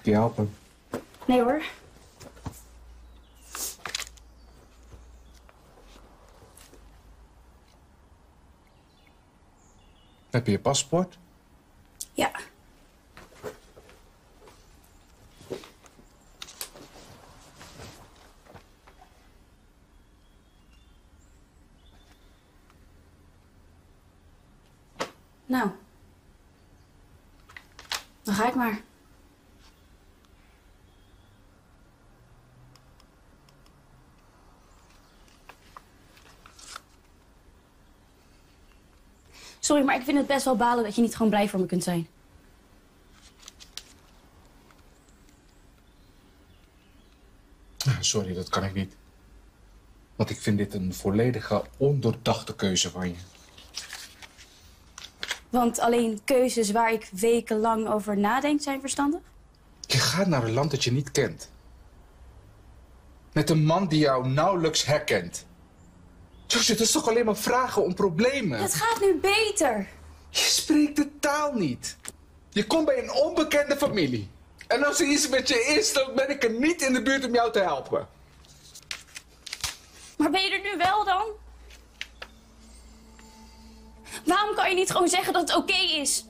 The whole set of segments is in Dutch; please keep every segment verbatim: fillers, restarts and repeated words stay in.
ik je helpen? Nee hoor. Heb je je paspoort? Ja. Nou. Dan ga ik maar. Sorry, maar ik vind het best wel balen dat je niet gewoon blij voor me kunt zijn. Sorry, dat kan ik niet. Want ik vind dit een volledige ondoordachte keuze van je. Want alleen keuzes waar ik wekenlang over nadenk zijn verstandig? Je gaat naar een land dat je niet kent. Met een man die jou nauwelijks herkent. Josh, het is toch alleen maar vragen om problemen? Het gaat nu beter. Je spreekt de taal niet. Je komt bij een onbekende familie. En als er iets met je is, dan ben ik er niet in de buurt om jou te helpen. Maar ben je er nu wel dan? Waarom kan je niet gewoon zeggen dat het oké is?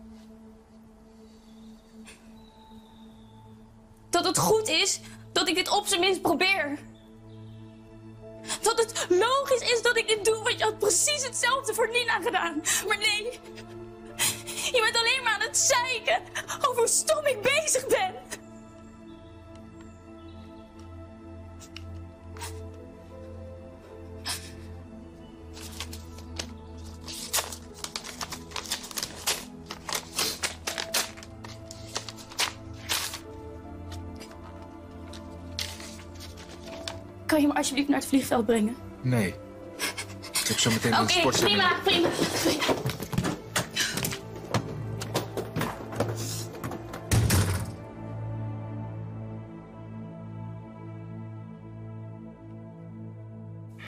Dat het goed is dat ik dit op zijn minst probeer. Dat het logisch is dat ik dit doe, want je had precies hetzelfde voor Nina gedaan. Maar nee, je bent alleen maar aan het zeiken over hoe stom ik bezig ben. Kan je me alsjeblieft naar het vliegveld brengen? Nee. Ik heb zo meteen een Oké, sportseminar. prima, prima, prima.